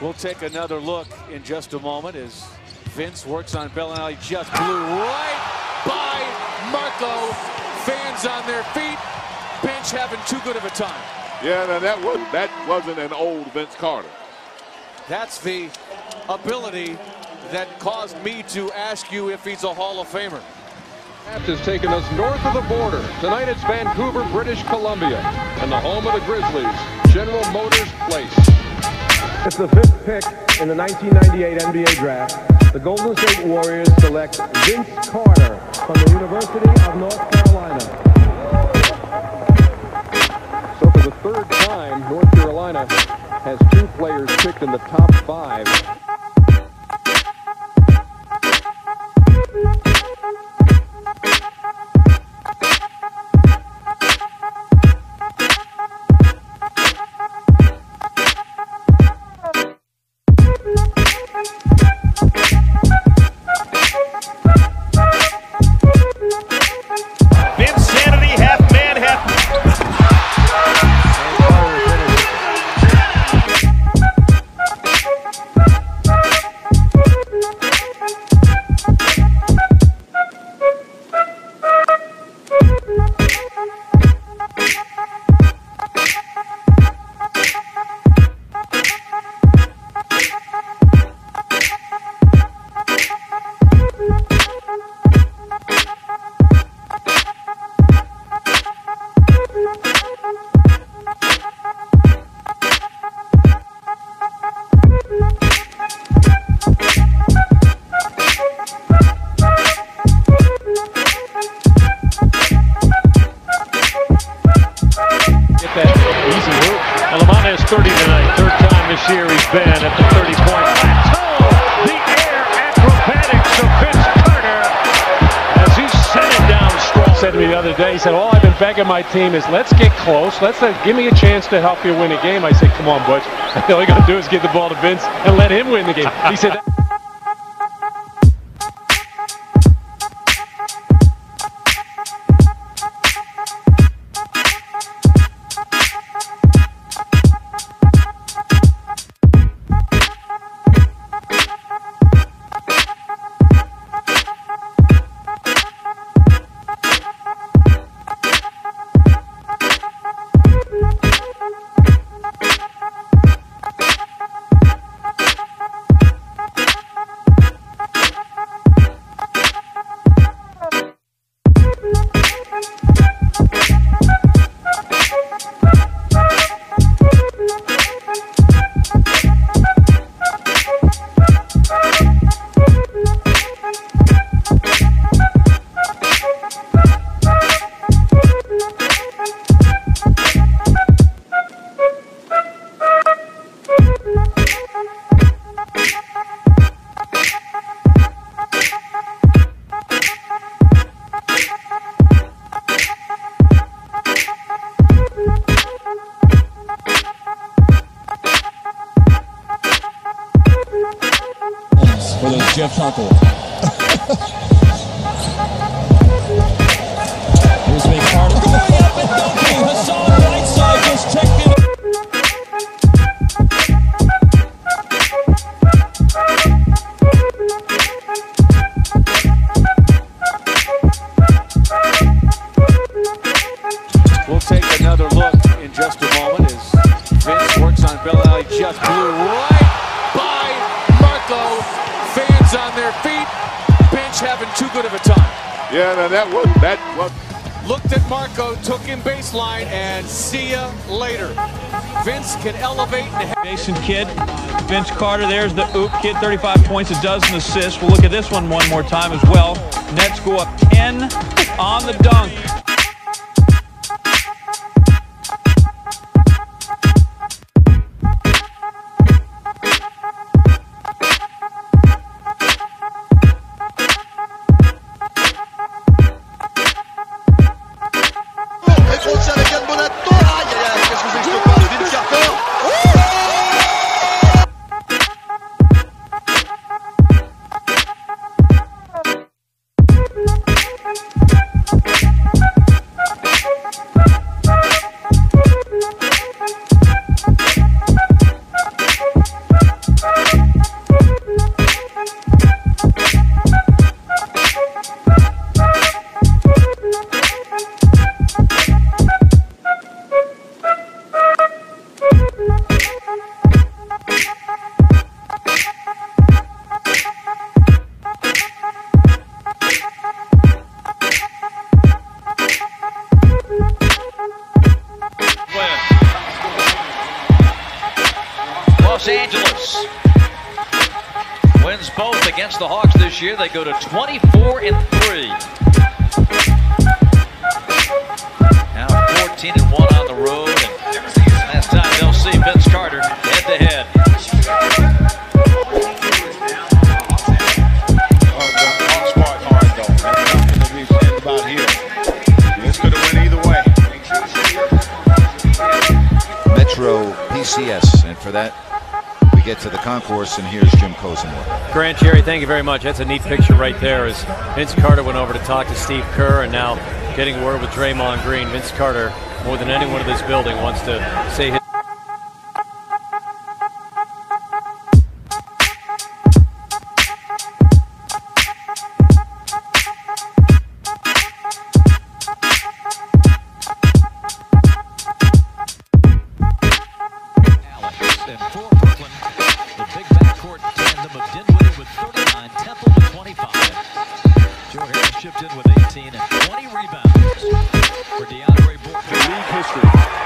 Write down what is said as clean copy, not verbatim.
We'll take another look in just a moment as Vince works on Bellinelli. Just blew right by Marco. Fans on their feet. Bench having too good of a time. Yeah, now that wasn't an old Vince Carter. That's the ability that caused me to ask you if he's a Hall of Famer. Has taken us north of the border. Tonight it's Vancouver, British Columbia, and the home of the Grizzlies, General Motors Place. It's the 5th pick in the 1998 NBA draft. The Golden State Warriors select Vince Carter from the University of North Carolina. So for the 3rd time, North Carolina has 2 players picked in the top 5. Vinsanity, half man, half. Alamana is 30 tonight. 3rd time this year he's been at the 30-point plateau. The air acrobatics of Vince Carter as he set it down strong. Said to me the other day, he said, all I've been begging my team is let's get close. Give me a chance to help you win a game. I said, come on, Butch. All you got to do is give the ball to Vince and let him win the game. He said, for those Jeff Tuckle. Here's Vince Carter going up and dunking. Hassan Whiteside just checked in. We'll take another look in just a moment as Vince works on Bellinelli. Just blew right by Marco. Fans on their feet. Bench having too good of a time. Yeah, now that was. Looked at Marco, took him baseline, and see ya later. Vince can elevate and Jason Kidd, Vince Carter, there's the oop kid, 35 points, a dozen assists. We'll look at this one more time as well. Nets go up 10 on the dunk. Los Angeles wins both against the Hawks this year. They go to 24-3. Now 14-1 on the road. And last time they'll see Vince Carter head-to-head. Hawks fought hard, though. That's nothing to be said about here. This could have went either way. Metro PCS, and for that we get to the concourse, and here's Jim Cosenworth. Grant, Jerry, thank you very much. That's a neat picture right there as Vince Carter went over to talk to Steve Kerr, and now getting word with Draymond Green. Vince Carter, more than anyone in this building, wants to say his And for Brooklyn, the big backcourt tandem of Dinwiddie with 39, Temple with 25. Joe Harris chipped in with 18 and 20 rebounds for DeAndre Bourne. League history.